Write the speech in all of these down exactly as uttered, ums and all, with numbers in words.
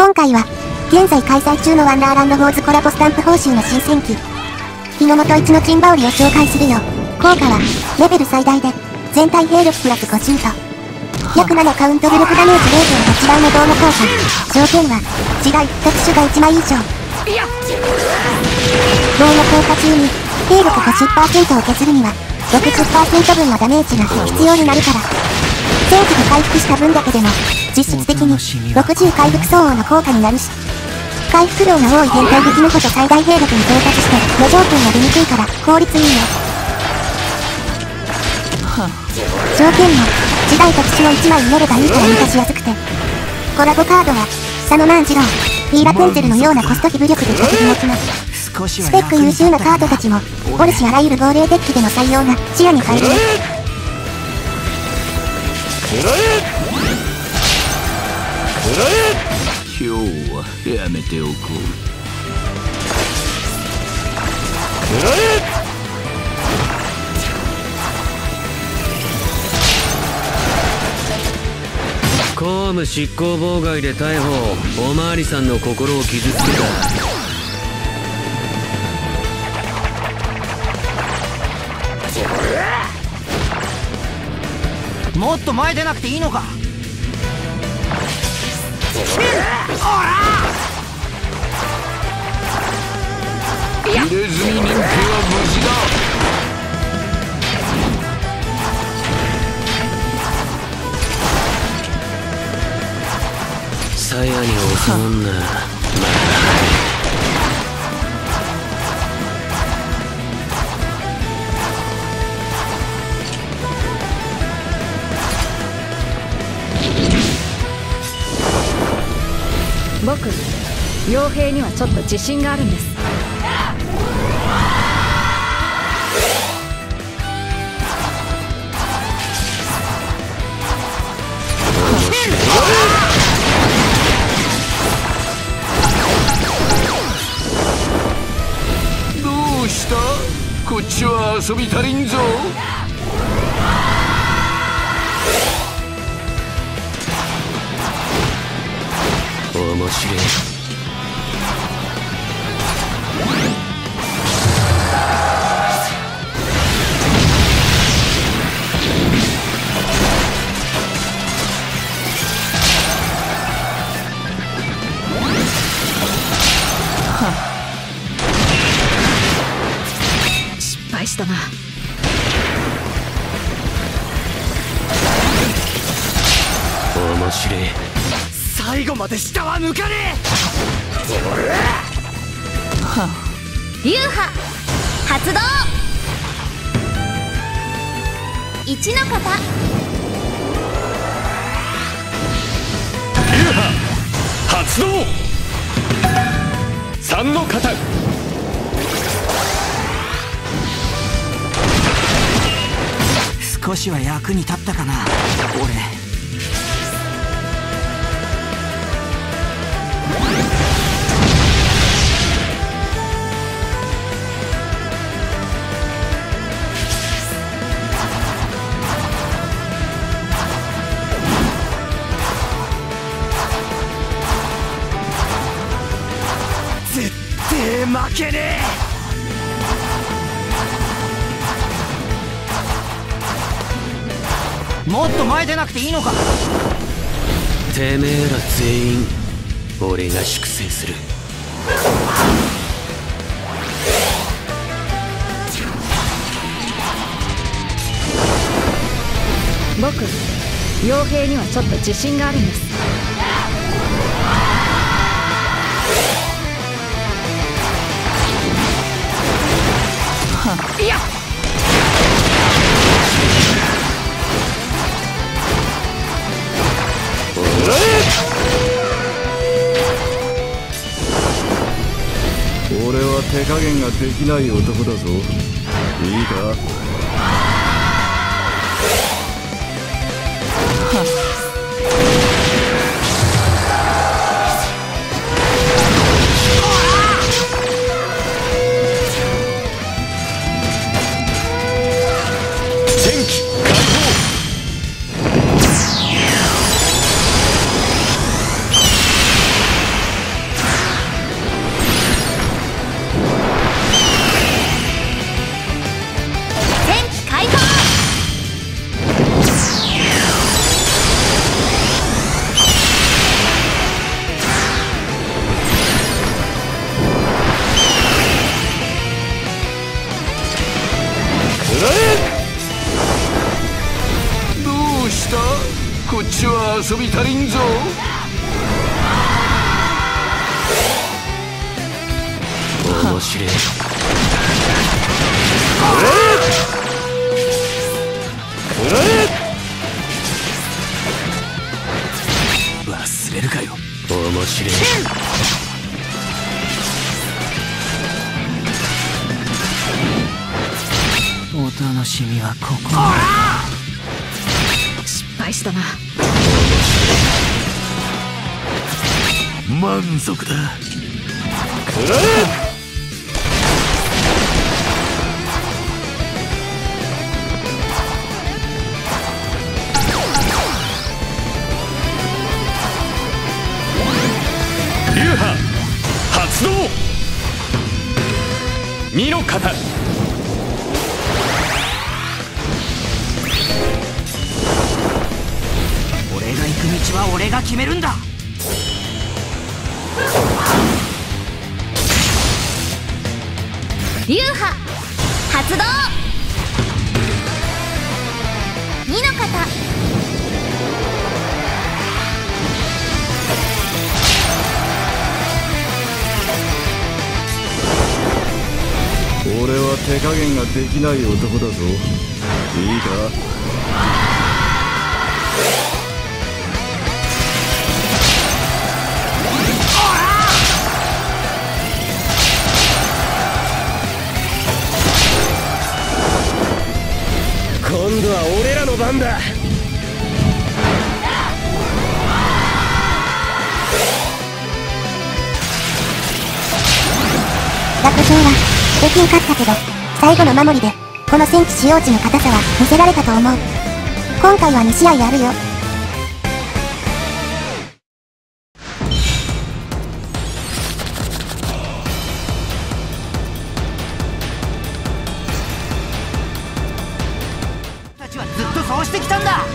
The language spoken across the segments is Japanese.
今回は、現在開催中のワンダーランドウォーズコラボスタンプ報酬の新戦機、日の本一のチンバオリを紹介するよ。効果は、レベル最大で、全体兵力プラスごじゅうと、約ななカウントブロックダメージ れいてんはち 倍のドーム効果。条件は、違い、特殊がいちまい以上。ドーム効果中に、兵力 ごじゅっパーセント を削るには、ろくじゅっパーセント 分のダメージが必要になるから。正規で回復した分だけでも、実質的に、ろくじゅう回復相応の効果になるし、回復量が多い変態的なこと最大兵力に到達して、無条件が出にくいから、効率いいよ。条件も、時代特殊をいちまい入れればいいから満たしやすくて。コラボカードは、佐野万次郎、ミイラテンゼルのようなコスト非武力で特技持ちます。スペック優秀なカードたちも、おるしあらゆる亡霊デッキでの採用が視野に入る。 今日はやめておこう。 公務執行妨害で逮捕。おまわりさんの心を傷つけた。 もっと前出なくていいのか。 入れ墨人気は無事だ。 鞘に襲うんな。まだ僕、傭兵にはちょっと自信があるんです。 どうした？こっちは遊び足りんぞ。 面白い。 失敗したな。 面白い。 最後まで下は抜かね流派発動。いちの型。 流派発動。さんの型。 少しは役に立ったかな俺。絶対負けねえ。もっと前出なくていいのか。 てめえら全員俺が粛清する。 僕、傭兵にはちょっと自信があるんです。 いや俺は手加減ができない男だぞ。いいか。 戦機開放。 は遊び足りんぞ。 面白い。 忘れるかよ。 面白い。 お楽しみはここ。 失敗したな。 満足だ。 流派発動。身の型。 俺が行く道は俺が決めるんだ。 流派発動。二の型。 俺は手加減ができない男だぞ。いいか。 今度は俺らの番だ。 楽勝はできんかったけど、最後の守りでこの戦地使用地の硬さは見せられたと思う。今回はに試合あるよ。 たちはずっとそうしてきたんだ。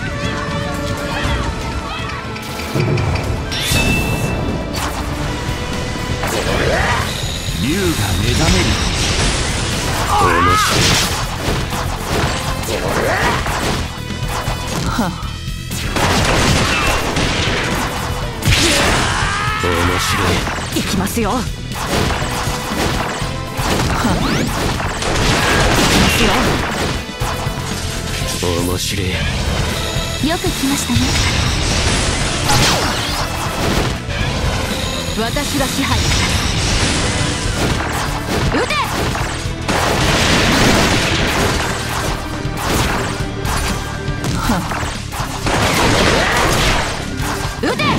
竜が目覚める。 面白い。面白い。 行きますよ。行きますよ。 面白い。 よく来ましたね。 私が支配。撃て。撃て。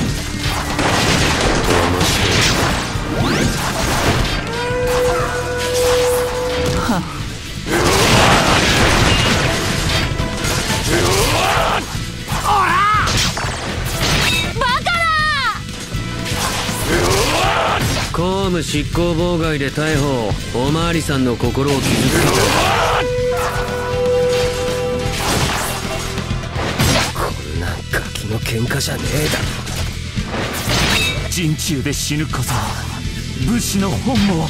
公務執行妨害で逮捕。おまわりさんの心を傷つけた。こんなガキの喧嘩じゃねえだろ。 陣中で死ぬこそ武士の本望。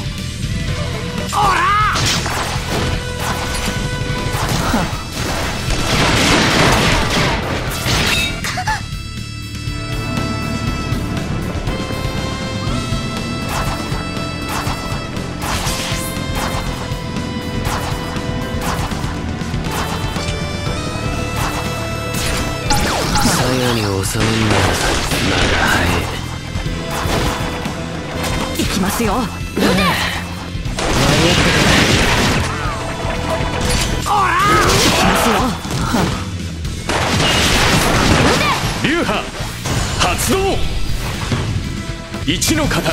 鞘に収まんならまだ早い。 行きますよ。撃て。行きますよ。 流派発動。一の型。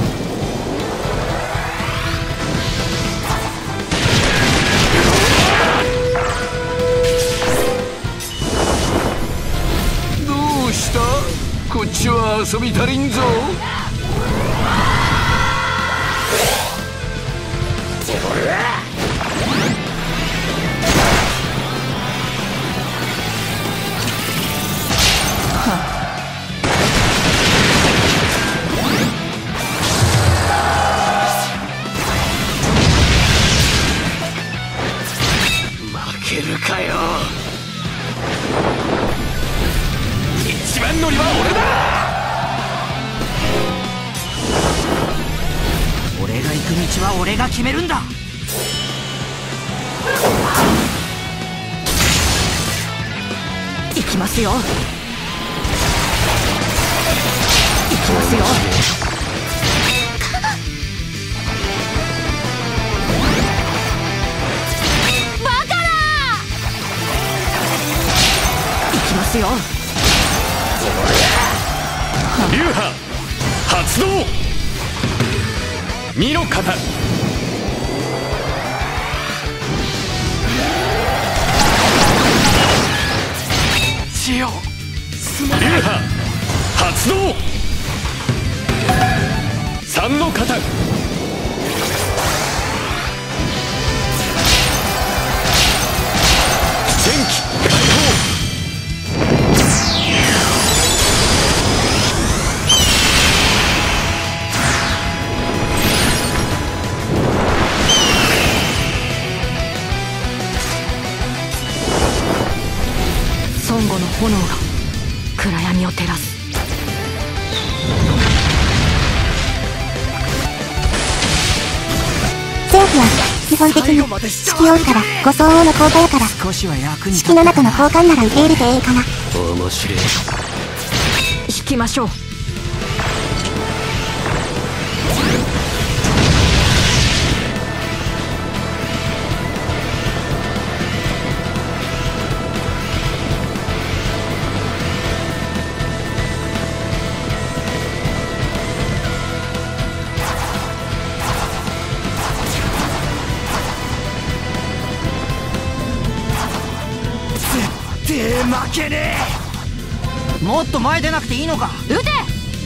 どうした？こっちは遊び足りんぞ。負けるかよ。一が決めるんだ。行きますよ。行きますよ。 バカだ。 行きますよ。 流派発動。身の型。血を。流派発動。三の型。戦機解放。 孫悟の炎が暗闇を照らす。 戦機は基本的に四季王からご相応の効果やから、 少しは役に四季の中の交換なら受け入れてええかな。 面白い。 引きましょう。負けねえ。もっと前出なくていいのか。 撃て。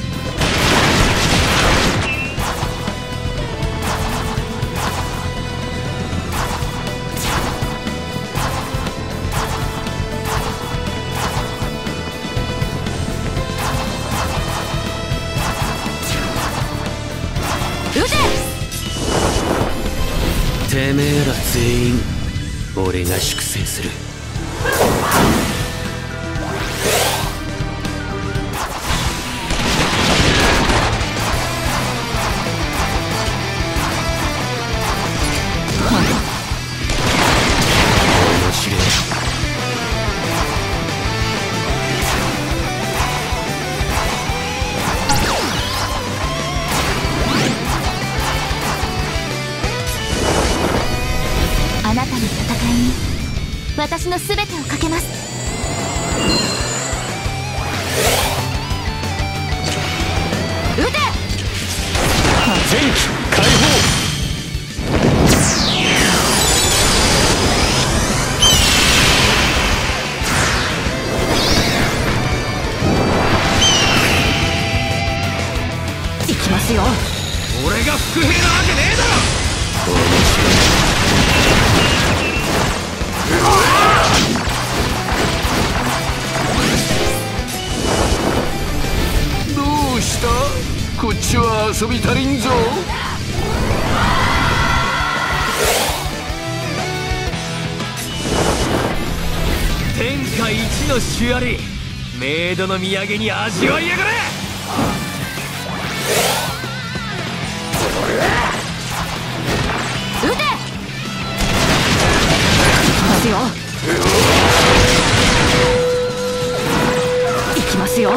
撃て。 てめえら全員俺が粛清する。 あなたの戦いに私の全てをかけます。撃て。 戦機解放。 行きますよ。 俺が伏兵なわけねえだろ。 どうした？こっちは遊び足りんぞ。 天下一の主あり、メイドの土産に味わいやがれ。 撃て。 行きますよ。行きますよ。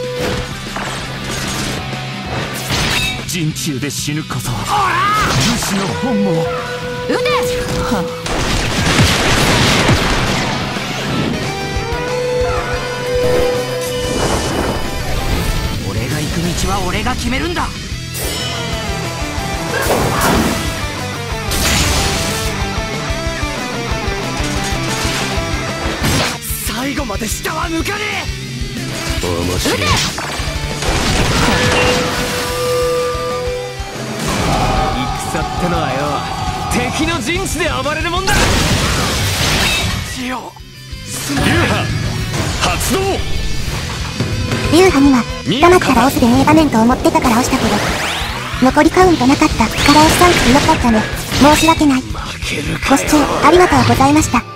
陣中で死ぬこそ武士の本望。 撃て。 俺が行く道は俺が決めるんだ。最後まで下は抜かねえ。 面白い。 戦ってのはよ、敵の陣地で暴れるもんだ。血を。流派発動。 流派には黙ったら押すでええ場面と思ってたから押したけど、残りカウントなかったから押しちゃうってよかったね。申し訳ない。ご視聴ありがとうございました。